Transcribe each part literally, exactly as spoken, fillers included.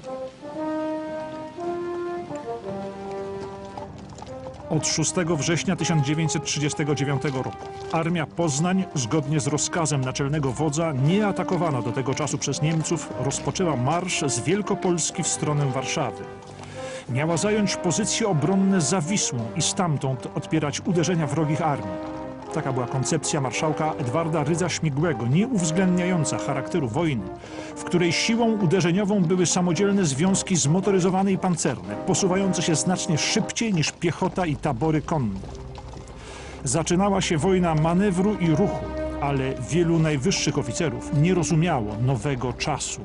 Od szóstego września tysiąc dziewięćset trzydziestego dziewiątego roku Armia Poznań, zgodnie z rozkazem naczelnego wodza, nie atakowana do tego czasu przez Niemców, rozpoczęła marsz z Wielkopolski w stronę Warszawy. Miała zająć pozycje obronne za Wisłą i stamtąd odpierać uderzenia wrogich armii. Taka była koncepcja marszałka Edwarda Rydza-Śmigłego, nie uwzględniająca charakteru wojny, w której siłą uderzeniową były samodzielne związki zmotoryzowane i pancerne, posuwające się znacznie szybciej niż piechota i tabory konne. Zaczynała się wojna manewru i ruchu, ale wielu najwyższych oficerów nie rozumiało nowego czasu.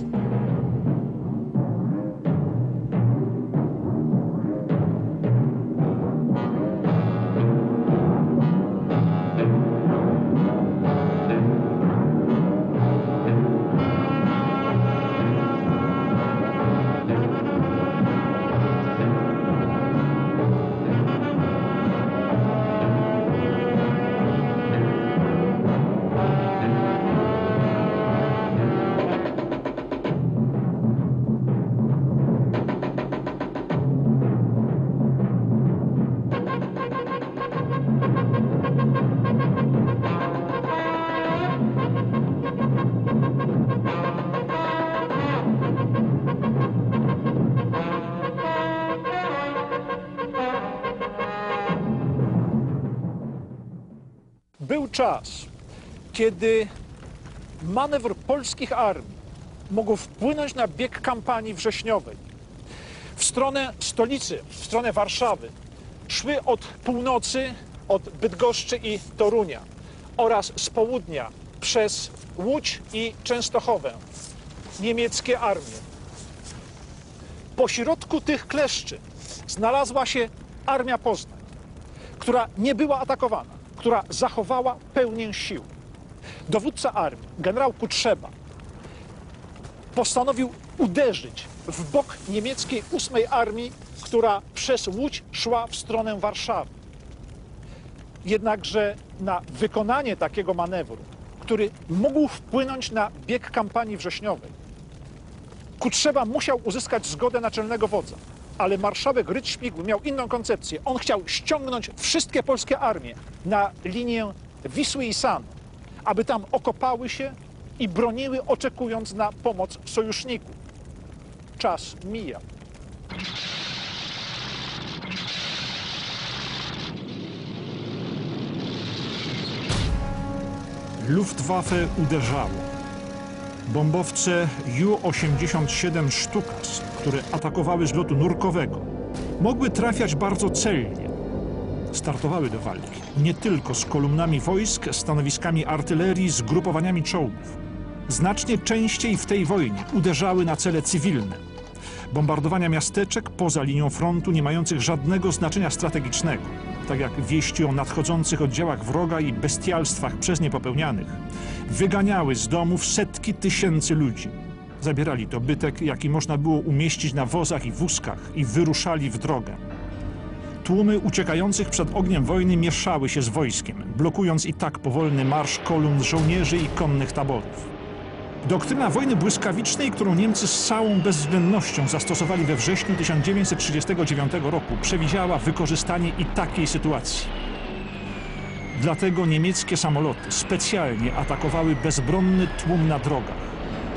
Był czas, kiedy manewr polskich armii mógł wpłynąć na bieg kampanii wrześniowej. W stronę stolicy, w stronę Warszawy szły od północy, od Bydgoszczy i Torunia oraz z południa przez Łódź i Częstochowę niemieckie armie. Pośrodku tych kleszczy znalazła się Armia Poznań, która nie była atakowana, która zachowała pełnię sił. Dowódca armii, generał Kutrzeba, postanowił uderzyć w bok niemieckiej ósmej Armii, która przez Łódź szła w stronę Warszawy. Jednakże na wykonanie takiego manewru, który mógł wpłynąć na bieg kampanii wrześniowej, Kutrzeba musiał uzyskać zgodę naczelnego wodza. Ale marszałek Rydz-Śmigły miał inną koncepcję. On chciał ściągnąć wszystkie polskie armie na linię Wisły i Sanu, aby tam okopały się i broniły, oczekując na pomoc sojuszników. Czas mija. Luftwaffe uderzało. Bombowce Ju osiemdziesiąt siedem Stukas, które atakowały z lotu nurkowego, mogły trafiać bardzo celnie. Startowały do walki nie tylko z kolumnami wojsk, stanowiskami artylerii, zgrupowaniami czołgów. Znacznie częściej w tej wojnie uderzały na cele cywilne. Bombardowania miasteczek poza linią frontu, nie mających żadnego znaczenia strategicznego, tak jak wieści o nadchodzących oddziałach wroga i bestialstwach przez nie popełnianych, wyganiały z domów setki tysięcy ludzi. Zabierali dobytek, jaki można było umieścić na wozach i wózkach, i wyruszali w drogę. Tłumy uciekających przed ogniem wojny mieszały się z wojskiem, blokując i tak powolny marsz kolumn żołnierzy i konnych taborów. Doktryna wojny błyskawicznej, którą Niemcy z całą bezwzględnością zastosowali we wrześniu tysiąc dziewięćset trzydziestego dziewiątego roku, przewidziała wykorzystanie i takiej sytuacji. Dlatego niemieckie samoloty specjalnie atakowały bezbronny tłum na drogach.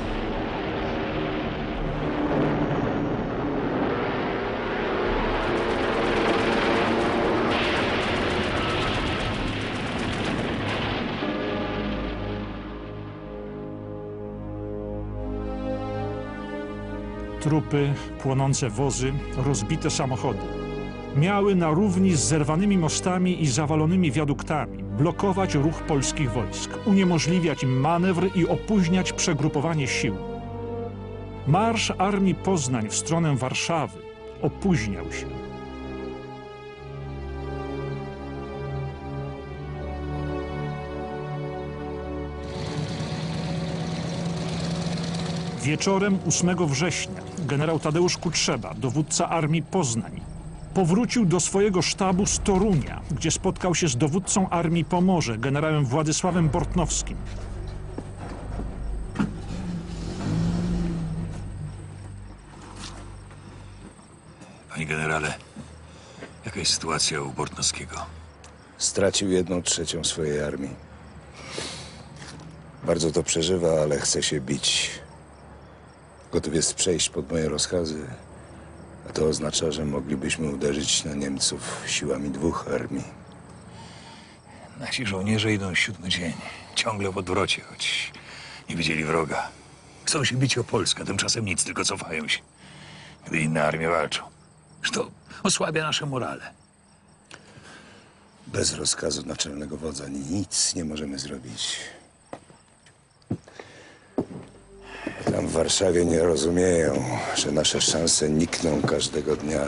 Trupy, płonące wozy, rozbite samochody miały na równi z zerwanymi mostami i zawalonymi wiaduktami blokować ruch polskich wojsk, uniemożliwiać im manewr i opóźniać przegrupowanie sił. Marsz Armii Poznań w stronę Warszawy opóźniał się. Wieczorem ósmego września generał Tadeusz Kutrzeba, dowódca Armii Poznań, powrócił do swojego sztabu z Torunia, gdzie spotkał się z dowódcą Armii Pomorze, generałem Władysławem Bortnowskim. Panie generale, jaka jest sytuacja u Bortnowskiego? Stracił jedną trzecią swojej armii. Bardzo to przeżywa, ale chce się bić. Gotów jest przejść pod moje rozkazy, a to oznacza, że moglibyśmy uderzyć na Niemców siłami dwóch armii. Nasi żołnierze idą siódmy dzień. Ciągle w odwrocie, choć nie widzieli wroga. Chcą się bić o Polskę, tymczasem nic, tylko cofają się. Gdy inne armie walczą. Że to osłabia nasze morale. Bez rozkazu naczelnego wodza nic nie możemy zrobić. Tam w Warszawie nie rozumieją, że nasze szanse nikną każdego dnia.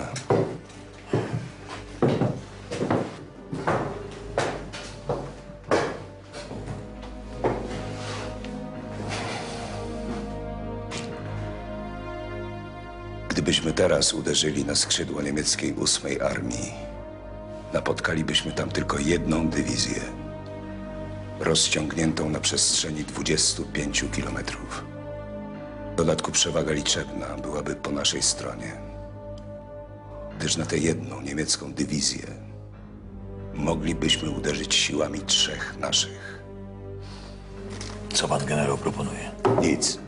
Gdybyśmy teraz uderzyli na skrzydło niemieckiej ósmej armii, napotkalibyśmy tam tylko jedną dywizję, rozciągniętą na przestrzeni dwudziestu pięciu kilometrów. W dodatku przewaga liczebna byłaby po naszej stronie, gdyż na tę jedną niemiecką dywizję moglibyśmy uderzyć siłami trzech naszych. Co pan generał proponuje? Nic.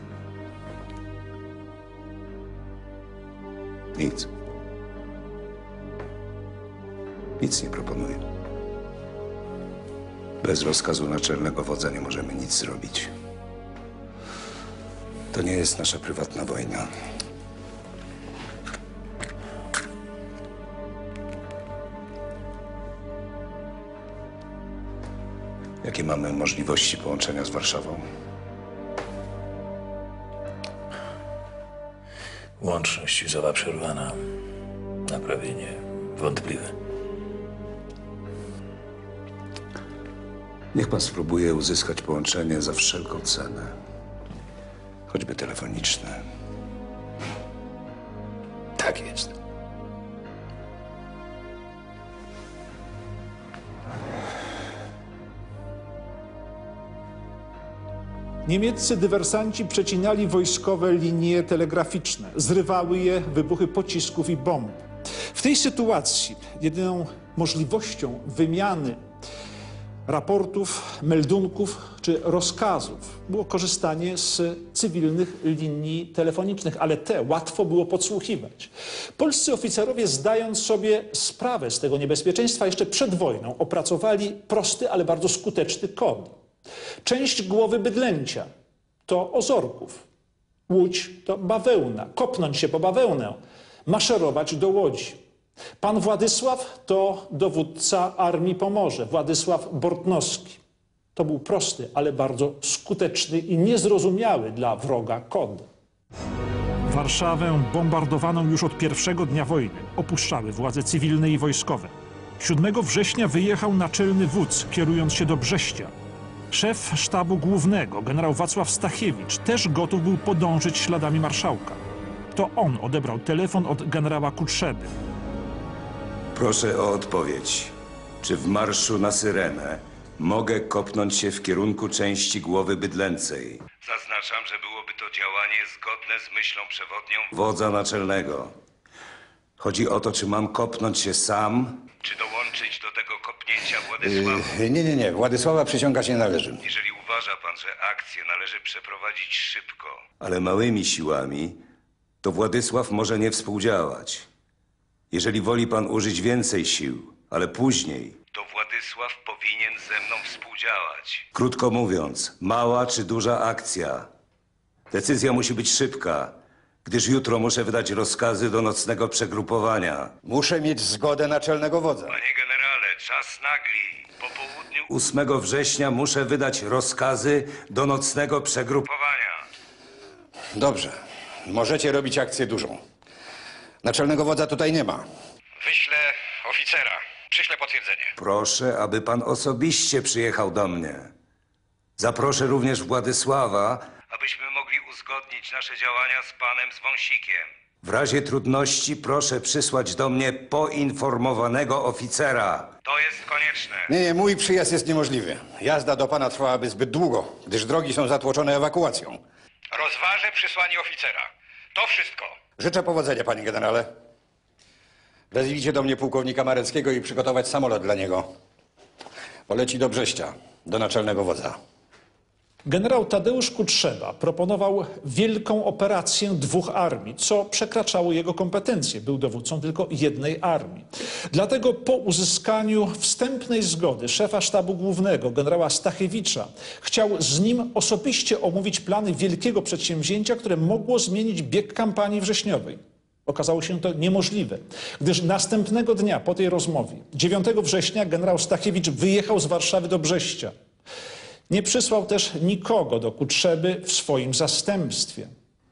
Nic. Nic nie proponuję. Bez rozkazu naczelnego wodza nie możemy nic zrobić. To nie jest nasza prywatna wojna. Jakie mamy możliwości połączenia z Warszawą? Łączność została przerwana. Naprawienie wątpliwe. Niech pan spróbuje uzyskać połączenie za wszelką cenę. Choćby telefoniczne. Tak jest. Niemieccy dywersanci przecinali wojskowe linie telegraficzne. Zrywały je wybuchy pocisków i bomb. W tej sytuacji jedyną możliwością wymiany raportów, meldunków czy rozkazów było korzystanie z cywilnych linii telefonicznych, ale te łatwo było podsłuchiwać. Polscy oficerowie, zdając sobie sprawę z tego niebezpieczeństwa jeszcze przed wojną, opracowali prosty, ale bardzo skuteczny kod. Część głowy bydlęcia to Ozorków, Łódź to bawełna, kopnąć się po bawełnę, maszerować do Łodzi. Pan Władysław to dowódca Armii Pomorze, Władysław Bortnowski. To był prosty, ale bardzo skuteczny i niezrozumiały dla wroga kod. Warszawę bombardowaną już od pierwszego dnia wojny opuszczały władze cywilne i wojskowe. siódmego września wyjechał naczelny wódz, kierując się do Brześcia. Szef sztabu głównego, generał Wacław Stachiewicz, też gotów był podążyć śladami marszałka. To on odebrał telefon od generała Kutrzeby. Proszę o odpowiedź. Czy w marszu na Syrenę mogę kopnąć się w kierunku części głowy bydlęcej? Zaznaczam, że byłoby to działanie zgodne z myślą przewodnią wodza naczelnego. Chodzi o to, czy mam kopnąć się sam, czy dołączyć do tego kopnięcia Władysława. Yy, nie, nie, nie. Władysława przysiągać nie należy. Jeżeli uważa pan, że akcję należy przeprowadzić szybko, ale małymi siłami, to Władysław może nie współdziałać. Jeżeli woli pan użyć więcej sił, ale później, to Władysław powinien ze mną współdziałać. Krótko mówiąc, mała czy duża akcja. Decyzja musi być szybka, gdyż jutro muszę wydać rozkazy do nocnego przegrupowania. Muszę mieć zgodę naczelnego wodza. Panie generale, czas nagli. Po południu ósmego września muszę wydać rozkazy do nocnego przegrupowania. Dobrze. Możecie robić akcję dużą. Naczelnego wodza tutaj nie ma. Wyślę oficera. Przyślę potwierdzenie. Proszę, aby pan osobiście przyjechał do mnie. Zaproszę również Władysława, abyśmy mogli uzgodnić nasze działania z panem z Wąsikiem. W razie trudności proszę przysłać do mnie poinformowanego oficera. To jest konieczne. Nie, nie, mój przyjazd jest niemożliwy. Jazda do pana trwałaby zbyt długo, gdyż drogi są zatłoczone ewakuacją. Rozważę przysłanie oficera. To wszystko. Życzę powodzenia, panie generale. Wezwijcie do mnie pułkownika Mareckiego i przygotować samolot dla niego. Poleci do Brześcia, do naczelnego wodza. Generał Tadeusz Kutrzeba proponował wielką operację dwóch armii, co przekraczało jego kompetencje. Był dowódcą tylko jednej armii. Dlatego po uzyskaniu wstępnej zgody szefa sztabu głównego, generała Stachiewicza, chciał z nim osobiście omówić plany wielkiego przedsięwzięcia, które mogło zmienić bieg kampanii wrześniowej. Okazało się to niemożliwe, gdyż następnego dnia po tej rozmowie, dziewiątego września, generał Stachiewicz wyjechał z Warszawy do Brześcia. Nie przysłał też nikogo do Kutrzeby w swoim zastępstwie.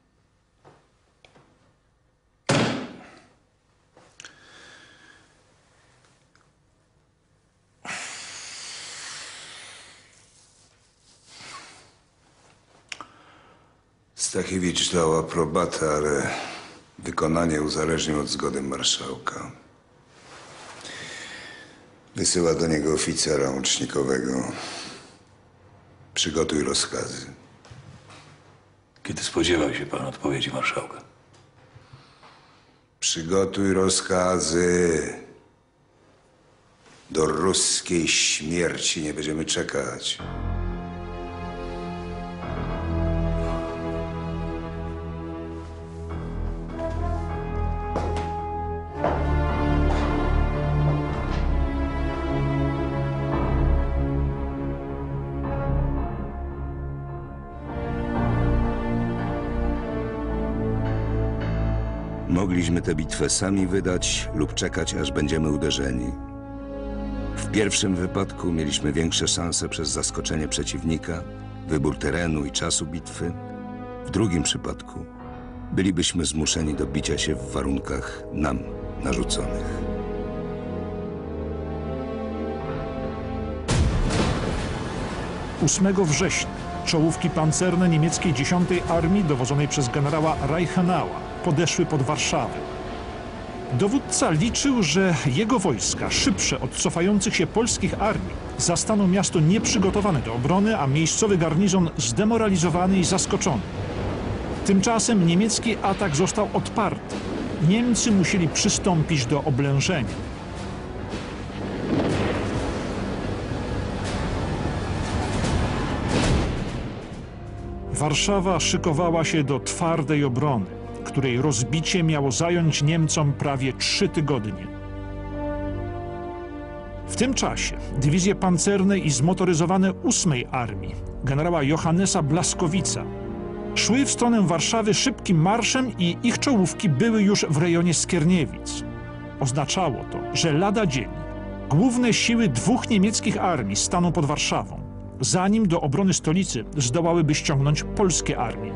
Stachiewicz dał aprobatę, ale wykonanie uzależnił od zgody marszałka. Wysyła do niego oficera łącznikowego. Przygotuj rozkazy. Kiedy spodziewał się pan odpowiedzi marszałka? Przygotuj rozkazy. Do ruskiej śmierci nie będziemy czekać. Mogliśmy tę bitwę sami wydać lub czekać, aż będziemy uderzeni. W pierwszym wypadku mieliśmy większe szanse przez zaskoczenie przeciwnika, wybór terenu i czasu bitwy. W drugim przypadku bylibyśmy zmuszeni do bicia się w warunkach nam narzuconych. ósmego września czołówki pancerne niemieckiej dziesiątej Armii dowodzonej przez generała Reichenau'a podeszły pod Warszawę. Dowódca liczył, że jego wojska, szybsze od cofających się polskich armii, zastaną miasto nieprzygotowane do obrony, a miejscowy garnizon zdemoralizowany i zaskoczony. Tymczasem niemiecki atak został odparty. Niemcy musieli przystąpić do oblężenia. Warszawa szykowała się do twardej obrony, której rozbicie miało zająć Niemcom prawie trzy tygodnie. W tym czasie dywizje pancerne i zmotoryzowane ósmej Armii generała Johannesa Blaskowica szły w stronę Warszawy szybkim marszem i ich czołówki były już w rejonie Skierniewic. Oznaczało to, że lada dzień główne siły dwóch niemieckich armii staną pod Warszawą, zanim do obrony stolicy zdołałyby ściągnąć polskie armie.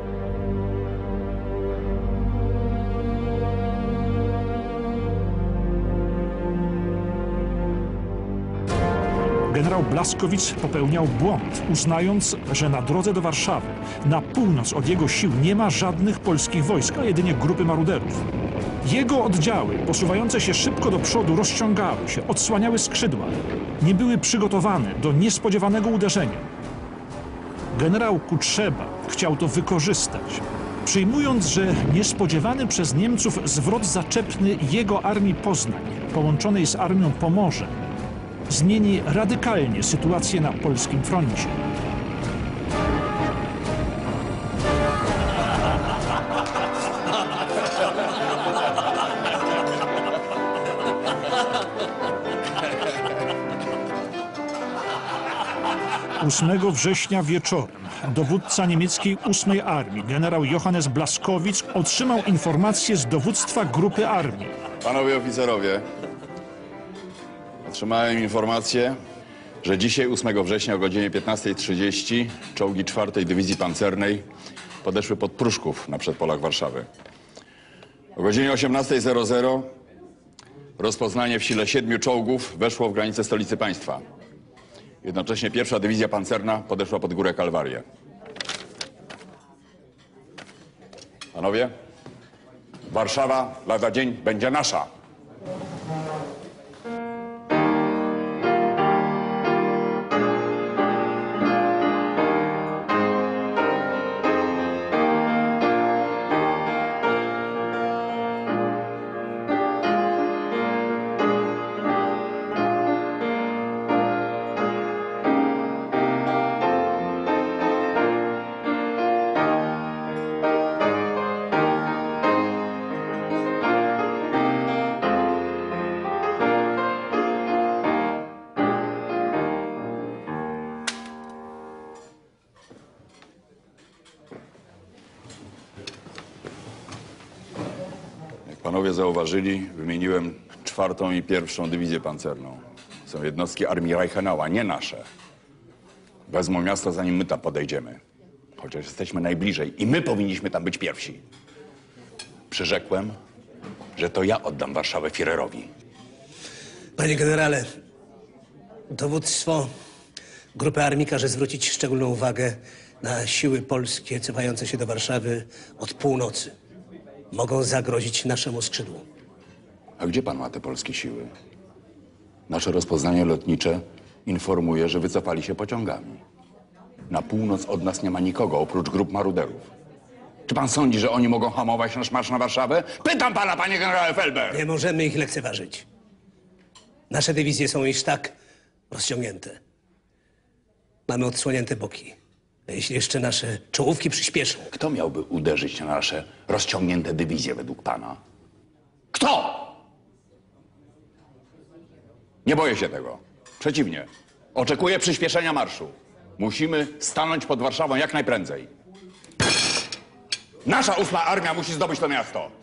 Generał Blaskowicz popełniał błąd, uznając, że na drodze do Warszawy, na północ od jego sił nie ma żadnych polskich wojsk, a jedynie grupy maruderów. Jego oddziały, posuwające się szybko do przodu, rozciągały się, odsłaniały skrzydła. Nie były przygotowane do niespodziewanego uderzenia. Generał Kutrzeba chciał to wykorzystać, przyjmując, że niespodziewany przez Niemców zwrot zaczepny jego armii Poznań, połączonej z armią Pomorza, zmieni radykalnie sytuację na polskim froncie. ósmego września wieczorem dowódca niemieckiej ósmej Armii, generał Johannes Blaskowicz, otrzymał informację z dowództwa grupy armii. Panowie oficerowie, otrzymałem informację, że dzisiaj ósmego września o godzinie piętnastej trzydzieści czołgi czwartej Dywizji Pancernej podeszły pod Pruszków na przedpolach Warszawy. O godzinie osiemnastej zero zero rozpoznanie w sile siedmiu czołgów weszło w granice stolicy państwa. Jednocześnie pierwsza Dywizja Pancerna podeszła pod Górę Kalwarię. Panowie, Warszawa lada dzień będzie nasza. panowie zauważyli, wymieniłem czwartą i pierwszą dywizję pancerną. Są jednostki armii Reichenau'a, nie nasze. Wezmą miasto, zanim my tam podejdziemy. Chociaż jesteśmy najbliżej i my powinniśmy tam być pierwsi. Przyrzekłem, że to ja oddam Warszawę Führerowi. Panie generale, dowództwo grupy armii każe zwrócić szczególną uwagę na siły polskie cofające się do Warszawy od północy. Mogą zagrozić naszemu skrzydłu. A gdzie pan ma te polskie siły? Nasze rozpoznanie lotnicze informuje, że wycofali się pociągami. Na północ od nas nie ma nikogo, oprócz grup maruderów. Czy pan sądzi, że oni mogą hamować nasz marsz na Warszawę? Pytam pana, panie generale Felber! Nie możemy ich lekceważyć. Nasze dywizje są już tak rozciągnięte. Mamy odsłonięte boki. A jeśli jeszcze nasze czołówki przyspieszą... Kto miałby uderzyć na nasze rozciągnięte dywizje według pana? Kto? Nie boję się tego. Przeciwnie. Oczekuję przyspieszenia marszu. Musimy stanąć pod Warszawą jak najprędzej. Nasza ósma armia musi zdobyć to miasto.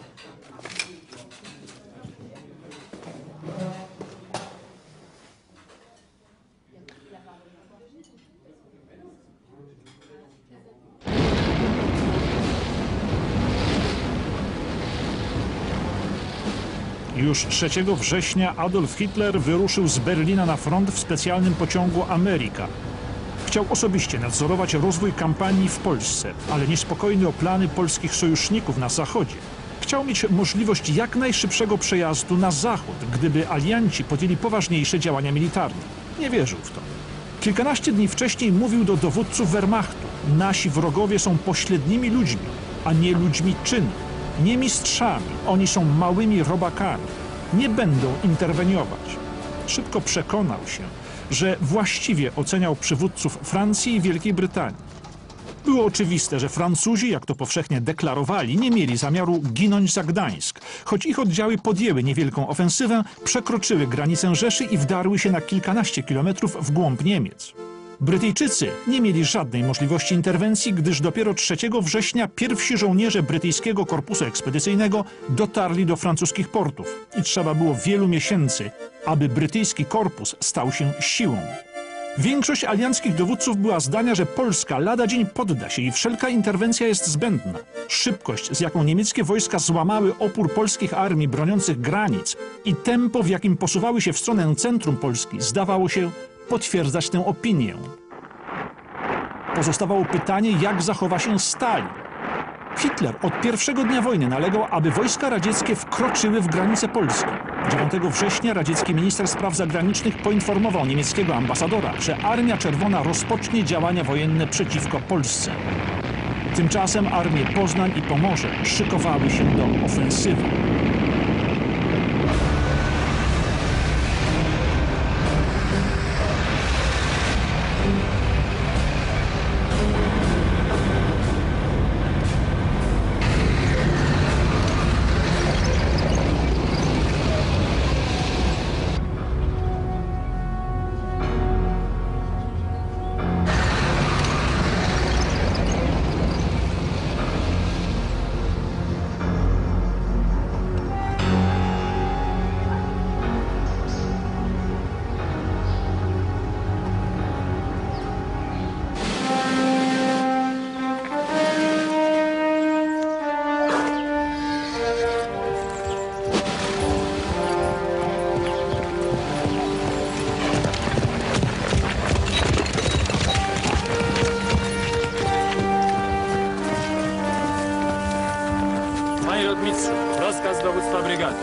Już trzeciego września Adolf Hitler wyruszył z Berlina na front w specjalnym pociągu Ameryka. Chciał osobiście nadzorować rozwój kampanii w Polsce, ale niespokojny o plany polskich sojuszników na zachodzie. Chciał mieć możliwość jak najszybszego przejazdu na zachód, gdyby alianci podjęli poważniejsze działania militarne. Nie wierzył w to. Kilkanaście dni wcześniej mówił do dowódców Wehrmachtu: nasi wrogowie są pośrednimi ludźmi, a nie ludźmi czynnych. Nie mistrzami, oni są małymi robakami. Nie będą interweniować. Szybko przekonał się, że właściwie oceniał przywódców Francji i Wielkiej Brytanii. Było oczywiste, że Francuzi, jak to powszechnie deklarowali, nie mieli zamiaru ginąć za Gdańsk. Choć ich oddziały podjęły niewielką ofensywę, przekroczyły granicę Rzeszy i wdarły się na kilkanaście kilometrów w głąb Niemiec. Brytyjczycy nie mieli żadnej możliwości interwencji, gdyż dopiero trzeciego września pierwsi żołnierze brytyjskiego korpusu ekspedycyjnego dotarli do francuskich portów i trzeba było wielu miesięcy, aby brytyjski korpus stał się siłą. Większość alianckich dowódców była zdania, że Polska lada dzień podda się i wszelka interwencja jest zbędna. Szybkość, z jaką niemieckie wojska złamały opór polskich armii broniących granic i tempo, w jakim posuwały się w stronę centrum Polski, zdawało się potwierdzać tę opinię. Pozostawało pytanie, jak zachowa się Stalin. Hitler od pierwszego dnia wojny nalegał, aby wojska radzieckie wkroczyły w granice Polski. dziewiątego września radziecki minister spraw zagranicznych poinformował niemieckiego ambasadora, że Armia Czerwona rozpocznie działania wojenne przeciwko Polsce. Tymczasem armie Poznań i Pomorze szykowały się do ofensywy. Panie lotnistrzu, rozkaz dowództwa brygady.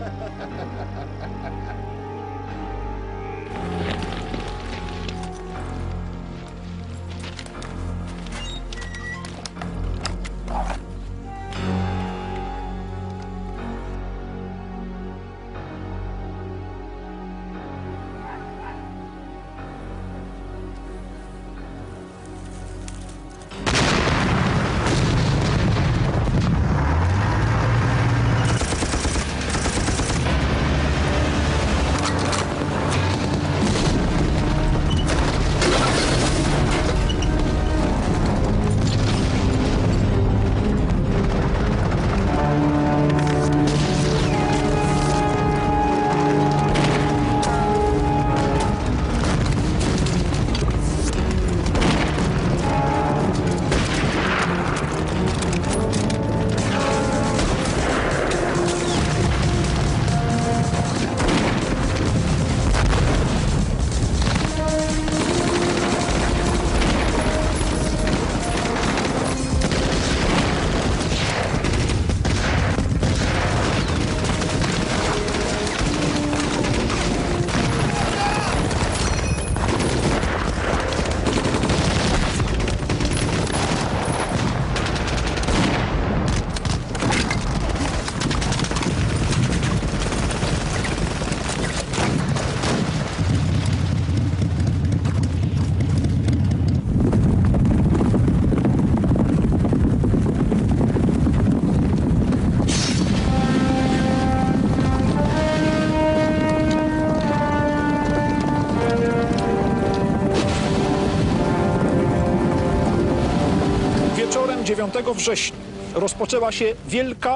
dziewiątego września rozpoczęła się wielka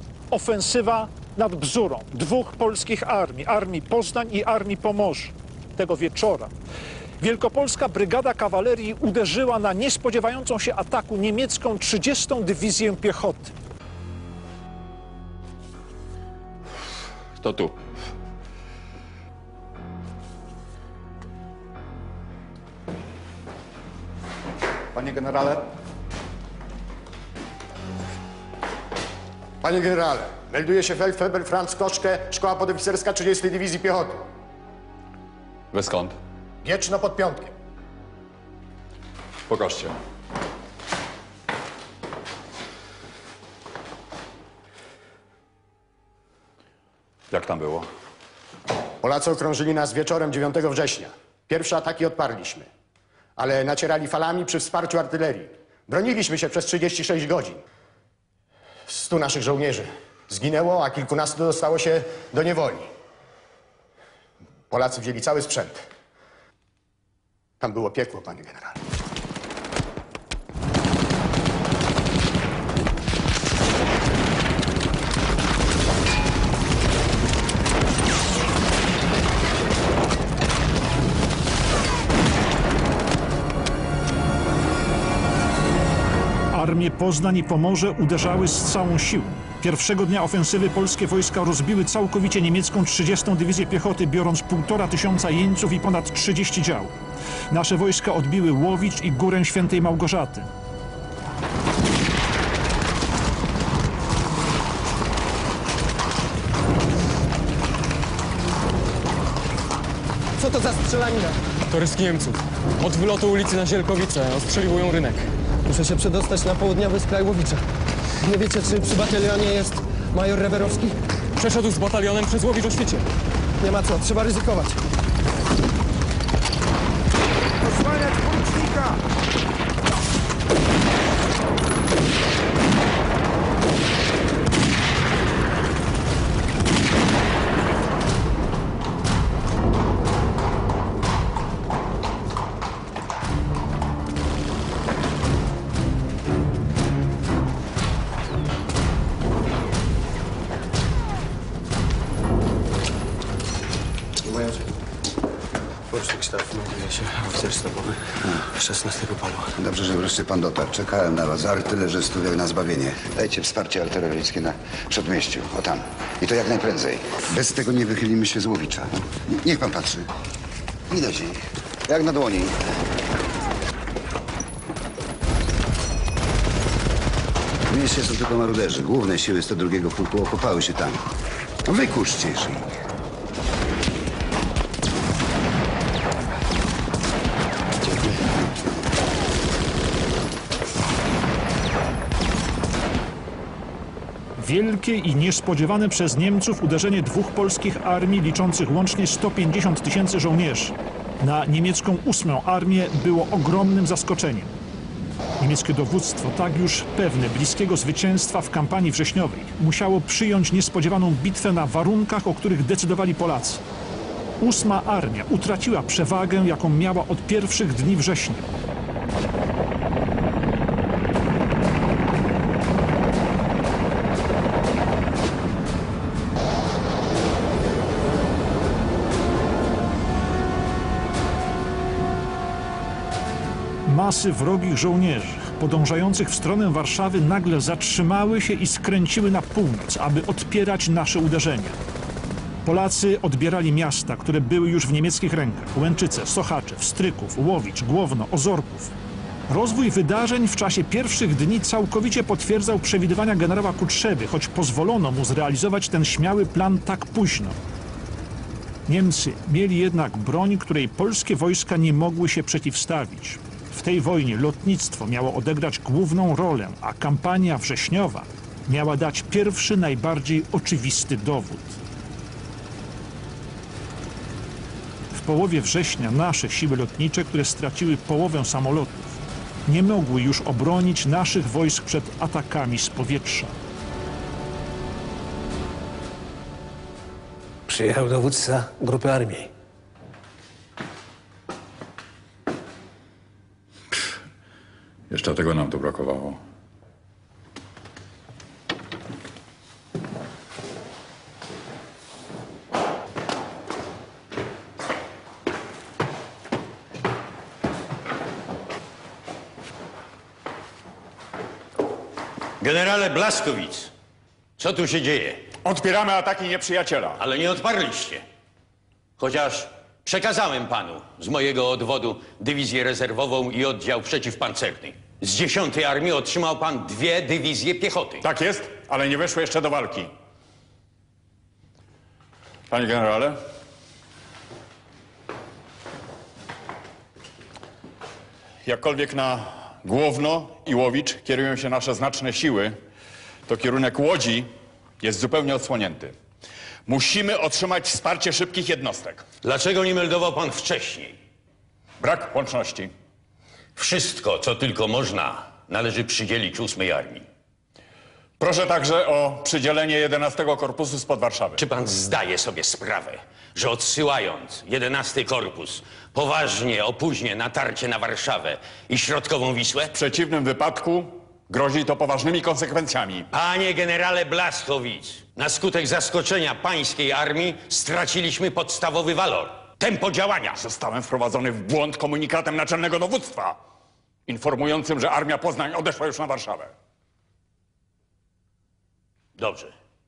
ofensywa nad Bzurą dwóch polskich armii, Armii Poznań i Armii Pomorza. Tego wieczora Wielkopolska Brygada Kawalerii uderzyła na niespodziewającą się ataku niemiecką trzydziestą Dywizję Piechoty. To tu. Panie generale. Panie generale, melduje się Feldfebel Franz Koszke, Szkoła Podoficerska trzydziestej Dywizji Piechoty. Wy skąd? Gieczno pod Piątkiem. Pokażcie. Jak tam było? Polacy okrążyli nas wieczorem dziewiątego września. Pierwsze ataki odparliśmy, ale nacierali falami przy wsparciu artylerii. Broniliśmy się przez trzydzieści sześć godzin. Stu naszych żołnierzy zginęło, a kilkunastu dostało się do niewoli. Polacy wzięli cały sprzęt. Tam było piekło, panie generale. Armie Poznań i Pomorze uderzały z całą siłą. Pierwszego dnia ofensywy polskie wojska rozbiły całkowicie niemiecką trzydziestą Dywizję Piechoty, biorąc półtora tysiąca jeńców i ponad trzydzieści dział. Nasze wojska odbiły Łowicz i Górę Świętej Małgorzaty. Co to za strzelanina? To rysk Niemców. Od wylotu ulicy na Zielkowice ostrzeliwują rynek. Muszę się przedostać na południowy skraj Łowicza. Nie wiecie, czy przy batalionie jest major Rewerowski? Przeszedł z batalionem przez Łowicz o świcie. Nie ma co, trzeba ryzykować. Osłaniać porucznika! Porucznik sztab melduje się, oficer sztabowy, szesnastego palu. Dobrze, że wreszcie pan dotarł. Czekałem na was, artylerzystów, jak na zbawienie. Dajcie wsparcie artyleryjskie na przedmieściu, o tam. I to jak najprędzej. Bez tego nie wychylimy się z Łowicza. Niech pan patrzy. Widać ich, jak na dłoni. W mieście są tylko maruderzy. Główne siły sto drugiego pułku okopały się tam. Wykuszcie ich. Wielkie i niespodziewane przez Niemców uderzenie dwóch polskich armii liczących łącznie sto pięćdziesiąt tysięcy żołnierzy na niemiecką ósmą armię było ogromnym zaskoczeniem. Niemieckie dowództwo, tak już pewne bliskiego zwycięstwa w kampanii wrześniowej, musiało przyjąć niespodziewaną bitwę na warunkach, o których decydowali Polacy. Ósma armia utraciła przewagę, jaką miała od pierwszych dni września. Masy wrogich żołnierzy podążających w stronę Warszawy nagle zatrzymały się i skręciły na północ, aby odpierać nasze uderzenia. Polacy odbierali miasta, które były już w niemieckich rękach: Łęczyce, Sochaczew, Stryków, Łowicz, Głowno, Ozorków. Rozwój wydarzeń w czasie pierwszych dni całkowicie potwierdzał przewidywania generała Kutrzewy, choć pozwolono mu zrealizować ten śmiały plan tak późno. Niemcy mieli jednak broń, której polskie wojska nie mogły się przeciwstawić. W tej wojnie lotnictwo miało odegrać główną rolę, a kampania wrześniowa miała dać pierwszy, najbardziej oczywisty dowód. W połowie września nasze siły lotnicze, które straciły połowę samolotów, nie mogły już obronić naszych wojsk przed atakami z powietrza. Przyjechał dowódca grupy armii. Jeszcze tego nam tu brakowało. Generale Blaszkowicz, co tu się dzieje? Odpieramy ataki nieprzyjaciela. Ale nie odparliście. Chociaż przekazałem panu z mojego odwodu dywizję rezerwową i oddział przeciwpancerny. Z dziesiątej Armii otrzymał pan dwie dywizje piechoty. Tak jest, ale nie weszły jeszcze do walki. Panie generale, jakkolwiek na Głowno i Łowicz kierują się nasze znaczne siły, to kierunek Łodzi jest zupełnie odsłonięty. Musimy otrzymać wsparcie szybkich jednostek. Dlaczego nie meldował pan wcześniej? Brak łączności. Wszystko, co tylko można, należy przydzielić ósmej Armii. Proszę także o przydzielenie jedenastego Korpusu spod Warszawy. Czy pan zdaje sobie sprawę, że odsyłając jedenasty Korpus poważnie opóźnię natarcie na Warszawę i środkową Wisłę? W przeciwnym wypadku grozi to poważnymi konsekwencjami. Panie generale Blaszkowicz, na skutek zaskoczenia pańskiej armii straciliśmy podstawowy walor. Tempo działania. Zostałem wprowadzony w błąd komunikatem naczelnego dowództwa, informującym, że armia Poznań odeszła już na Warszawę. Dobrze.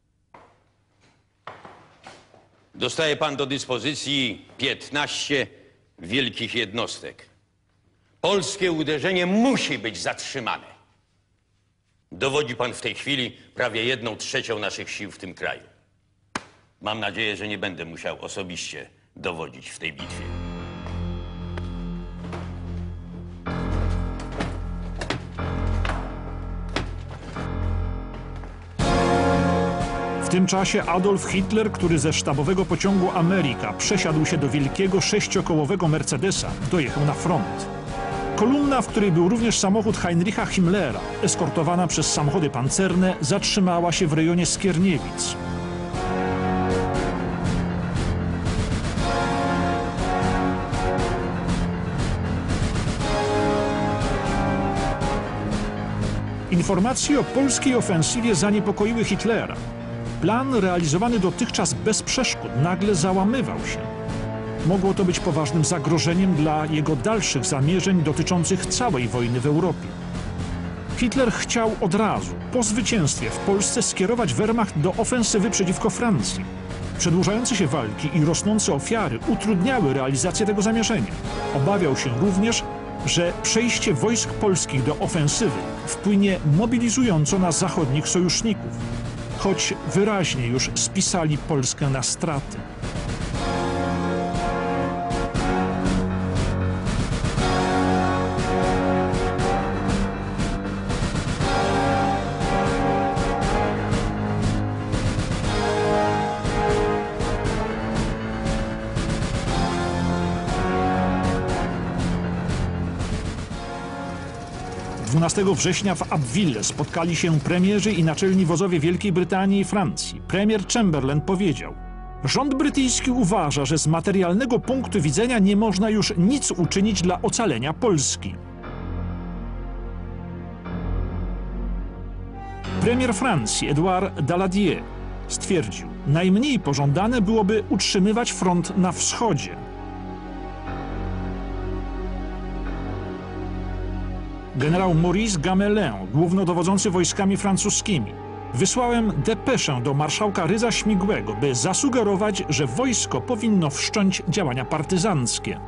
Dostaje pan do dyspozycji piętnaście wielkich jednostek. Polskie uderzenie musi być zatrzymane. Dowodzi pan w tej chwili prawie jedną trzecią naszych sił w tym kraju. Mam nadzieję, że nie będę musiał osobiście dowodzić w tej bitwie. W tym czasie Adolf Hitler, który ze sztabowego pociągu Ameryka przesiadł się do wielkiego sześciokołowego Mercedesa, dojechał na front. Kolumna, w której był również samochód Heinricha Himmlera, eskortowana przez samochody pancerne, zatrzymała się w rejonie Skierniewic. Informacje o polskiej ofensywie zaniepokoiły Hitlera. Plan realizowany dotychczas bez przeszkód nagle załamywał się. Mogło to być poważnym zagrożeniem dla jego dalszych zamierzeń dotyczących całej wojny w Europie. Hitler chciał od razu, po zwycięstwie w Polsce, skierować Wehrmacht do ofensywy przeciwko Francji. Przedłużające się walki i rosnące ofiary utrudniały realizację tego zamierzenia. Obawiał się również, że przejście wojsk polskich do ofensywy wpłynie mobilizująco na zachodnich sojuszników. choć wyraźnie już spisali Polskę na straty. dwunastego września w Abbeville spotkali się premierzy i naczelni wodzowie Wielkiej Brytanii i Francji. Premier Chamberlain powiedział: rząd brytyjski uważa, że z materialnego punktu widzenia nie można już nic uczynić dla ocalenia Polski. Premier Francji Edouard Daladier stwierdził: najmniej pożądane byłoby utrzymywać front na wschodzie. Generał Maurice Gamelin, głównodowodzący wojskami francuskimi: wysłałem depeszę do marszałka Rydza Śmigłego, by zasugerować, że wojsko powinno wszcząć działania partyzanckie.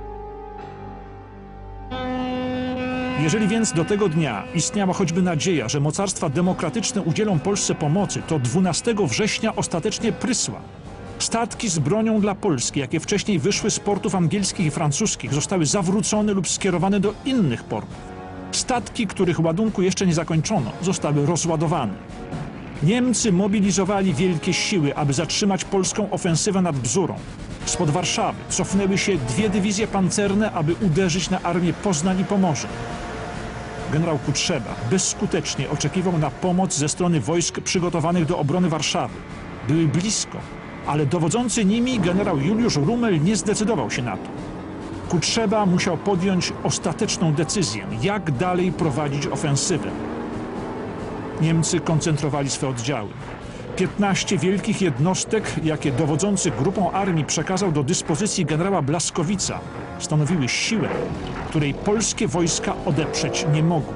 Jeżeli więc do tego dnia istniała choćby nadzieja, że mocarstwa demokratyczne udzielą Polsce pomocy, to dwunastego września ostatecznie prysła. Statki z bronią dla Polski, jakie wcześniej wyszły z portów angielskich i francuskich, zostały zawrócone lub skierowane do innych portów. Statki, których ładunku jeszcze nie zakończono, zostały rozładowane. Niemcy mobilizowali wielkie siły, aby zatrzymać polską ofensywę nad Bzurą. Spod Warszawy cofnęły się dwie dywizje pancerne, aby uderzyć na armię Poznań i Pomorze. Generał Kutrzeba bezskutecznie oczekiwał na pomoc ze strony wojsk przygotowanych do obrony Warszawy. Były blisko, ale dowodzący nimi generał Juliusz Rummel nie zdecydował się na to. Kutrzeba musiał podjąć ostateczną decyzję, jak dalej prowadzić ofensywę. Niemcy koncentrowali swe oddziały. piętnaście wielkich jednostek, jakie dowodzący grupą armii przekazał do dyspozycji generała Blaskowica, stanowiły siłę, której polskie wojska odeprzeć nie mogły.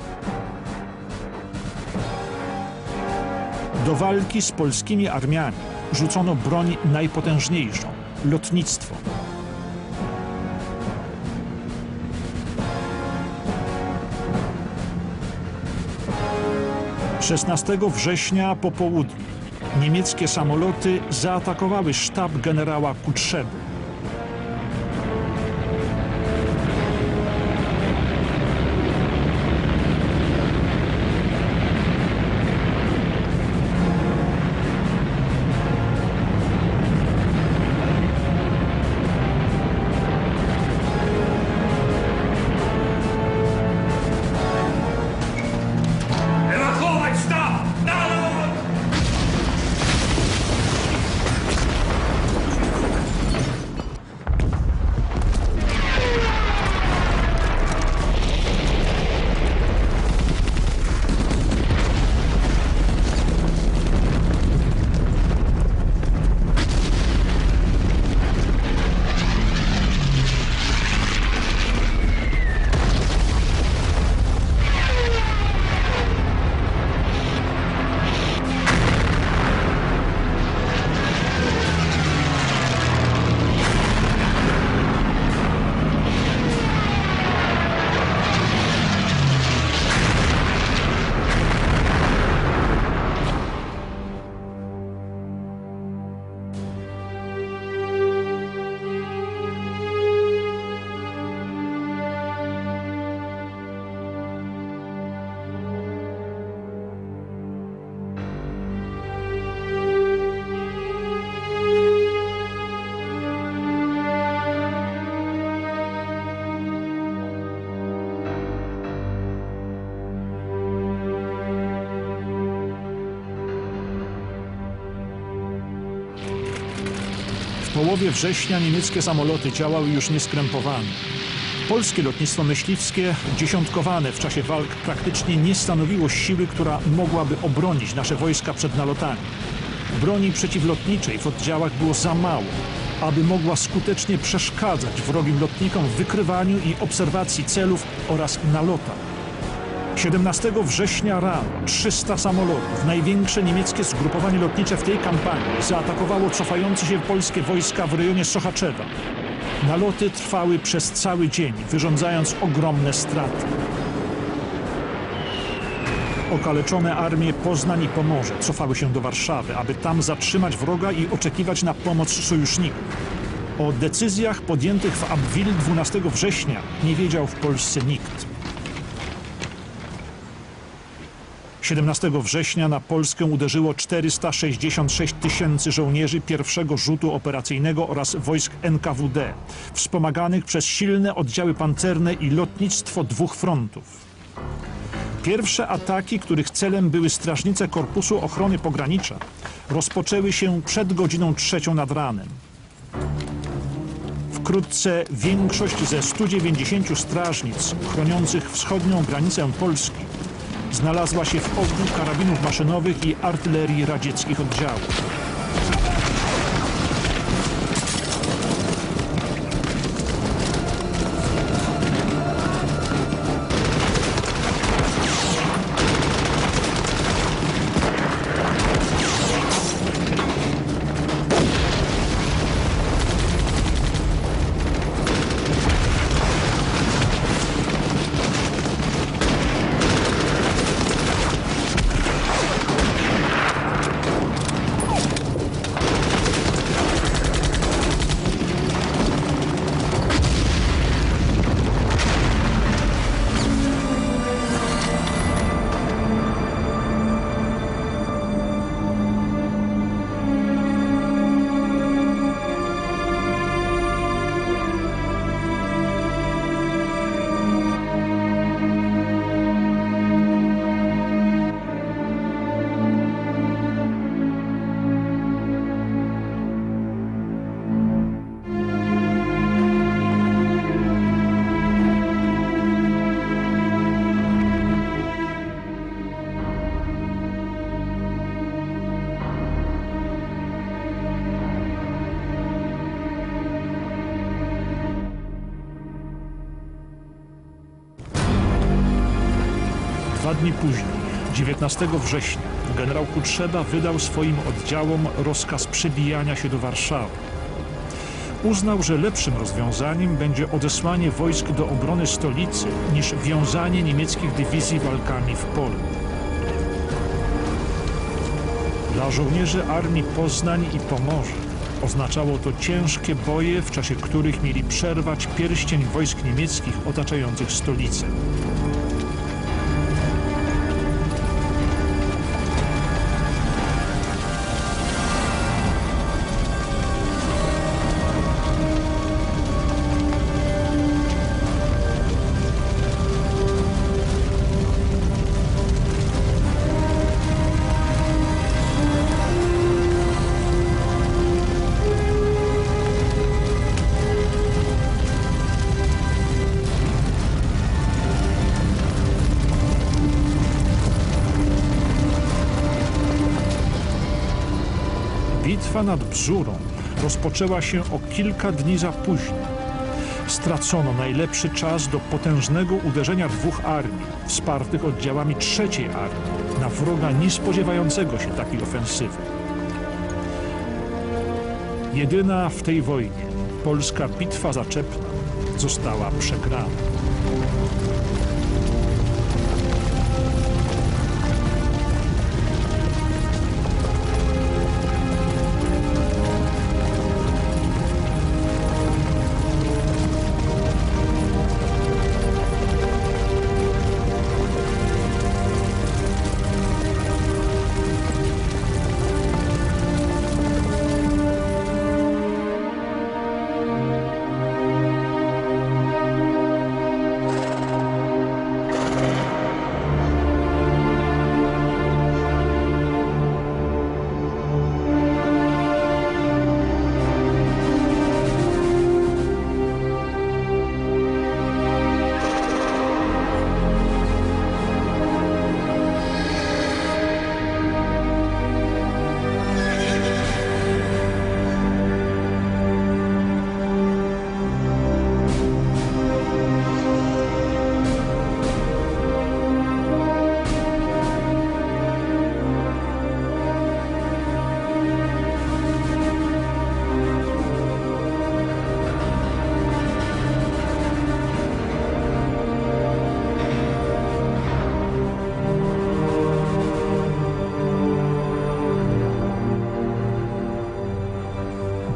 Do walki z polskimi armiami rzucono broń najpotężniejszą – lotnictwo. szesnastego września po południu niemieckie samoloty zaatakowały sztab generała Kutrzeby. W połowie września niemieckie samoloty działały już nieskrępowane. Polskie lotnictwo myśliwskie, dziesiątkowane w czasie walk, praktycznie nie stanowiło siły, która mogłaby obronić nasze wojska przed nalotami. Broni przeciwlotniczej w oddziałach było za mało, aby mogła skutecznie przeszkadzać wrogim lotnikom w wykrywaniu i obserwacji celów oraz nalotach. siedemnastego września rano trzysta samolotów, największe niemieckie zgrupowanie lotnicze w tej kampanii, zaatakowało cofające się polskie wojska w rejonie Sochaczewa. Naloty trwały przez cały dzień, wyrządzając ogromne straty. Okaleczone armie Poznań i Pomorze cofały się do Warszawy, aby tam zatrzymać wroga i oczekiwać na pomoc sojuszników. O decyzjach podjętych w Abbeville dwunastego września nie wiedział w Polsce nikt. siedemnastego września na Polskę uderzyło czterysta sześćdziesiąt sześć tysięcy żołnierzy pierwszego rzutu operacyjnego oraz wojsk N K W D, wspomaganych przez silne oddziały pancerne i lotnictwo dwóch frontów. Pierwsze ataki, których celem były strażnice Korpusu Ochrony Pogranicza, rozpoczęły się przed godziną trzecią nad ranem. Wkrótce większość ze stu dziewięćdziesięciu strażnic chroniących wschodnią granicę Polski znalazła się w ogniu karabinów maszynowych i artylerii radzieckich oddziałów. Dwa dni później, dziewiętnastego września, generał Kutrzeba wydał swoim oddziałom rozkaz przebijania się do Warszawy. Uznał, że lepszym rozwiązaniem będzie odesłanie wojsk do obrony stolicy niż wiązanie niemieckich dywizji walkami w polu. Dla żołnierzy Armii Poznań i Pomorze oznaczało to ciężkie boje, w czasie których mieli przerwać pierścień wojsk niemieckich otaczających stolicę. Bitwa nad Bzurą rozpoczęła się o kilka dni za późno. Stracono najlepszy czas do potężnego uderzenia dwóch armii, wspartych oddziałami trzeciej armii, na wroga niespodziewającego się takiej ofensywy. Jedyna w tej wojnie polska bitwa zaczepna została przegrana.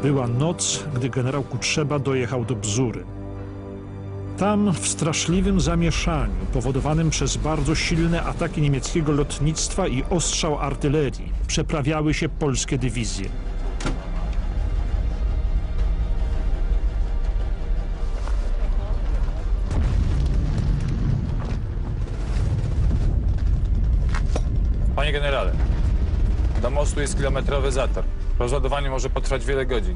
Była noc, gdy generał Kutrzeba dojechał do Bzury. Tam w straszliwym zamieszaniu, powodowanym przez bardzo silne ataki niemieckiego lotnictwa i ostrzał artylerii, przeprawiały się polskie dywizje. Panie generale, do mostu jest kilometrowy zator. Rozładowanie może potrwać wiele godzin.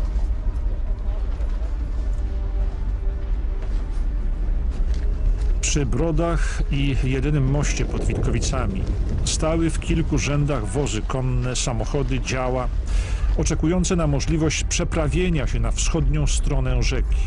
Przy Brodach i jedynym moście pod Witkowicami stały w kilku rzędach wozy konne, samochody, działa, oczekujące na możliwość przeprawienia się na wschodnią stronę rzeki.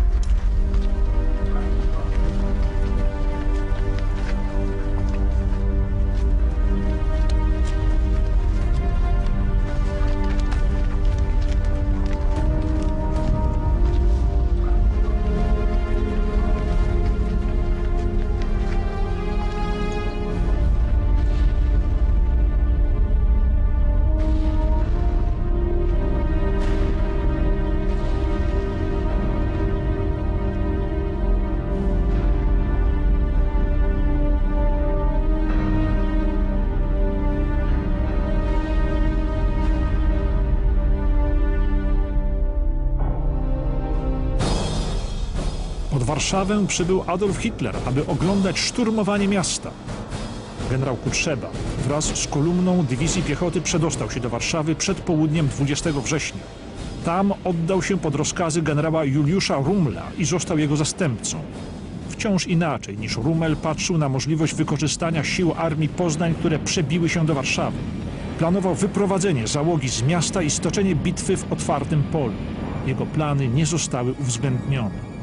Pod Warszawę przybył Adolf Hitler, aby oglądać szturmowanie miasta. Generał Kutrzeba wraz z kolumną dywizji piechoty przedostał się do Warszawy przed południem dwudziestego września. Tam oddał się pod rozkazy generała Juliusza Rummela i został jego zastępcą. Wciąż inaczej niż Rummel patrzył na możliwość wykorzystania sił Armii Poznań, które przebiły się do Warszawy. Planował wyprowadzenie załogi z miasta i stoczenie bitwy w otwartym polu. Jego plany nie zostały uwzględnione.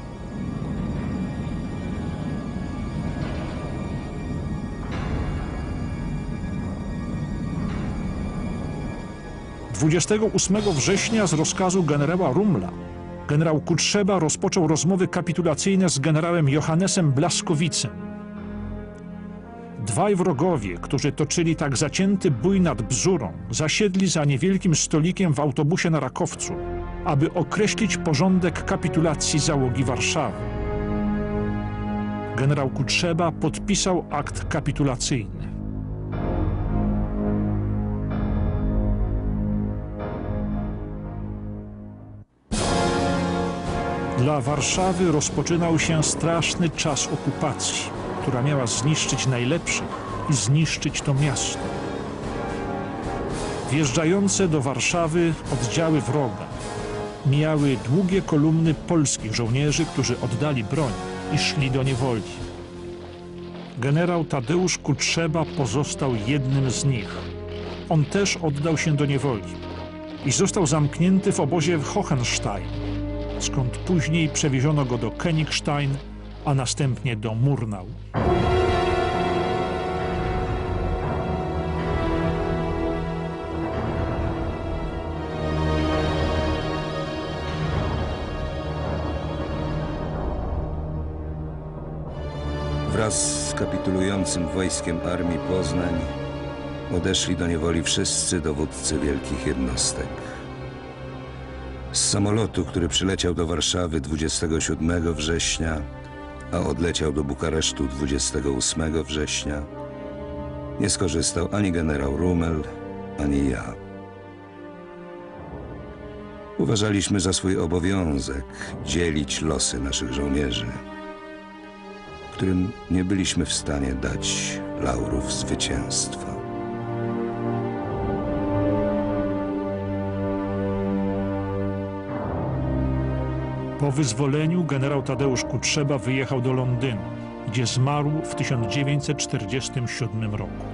dwudziestego ósmego września z rozkazu generała Rummela generał Kutrzeba rozpoczął rozmowy kapitulacyjne z generałem Johannesem Blaskowicem. Dwaj wrogowie, którzy toczyli tak zacięty bój nad Bzurą, zasiedli za niewielkim stolikiem w autobusie na Rakowcu, aby określić porządek kapitulacji załogi Warszawy. Generał Kutrzeba podpisał akt kapitulacyjny. Dla Warszawy rozpoczynał się straszny czas okupacji, która miała zniszczyć najlepszych i zniszczyć to miasto. Wjeżdżające do Warszawy oddziały wroga mijały długie kolumny polskich żołnierzy, którzy oddali broń i szli do niewoli. Generał Tadeusz Kutrzeba pozostał jednym z nich. On też oddał się do niewoli i został zamknięty w obozie w Hohenstein, skąd później przewieziono go do Königstein, a następnie do Murnau. Wraz z kapitulującym wojskiem Armii Poznań odeszli do niewoli wszyscy dowódcy wielkich jednostek. Z samolotu, który przyleciał do Warszawy dwudziestego siódmego września, a odleciał do Bukaresztu dwudziestego ósmego września, nie skorzystał ani generał Rummel, ani ja. Uważaliśmy za swój obowiązek dzielić losy naszych żołnierzy, którym nie byliśmy w stanie dać laurów zwycięstwa. Po wyzwoleniu generał Tadeusz Kutrzeba wyjechał do Londynu, gdzie zmarł w tysiąc dziewięćset czterdziestym siódmym roku.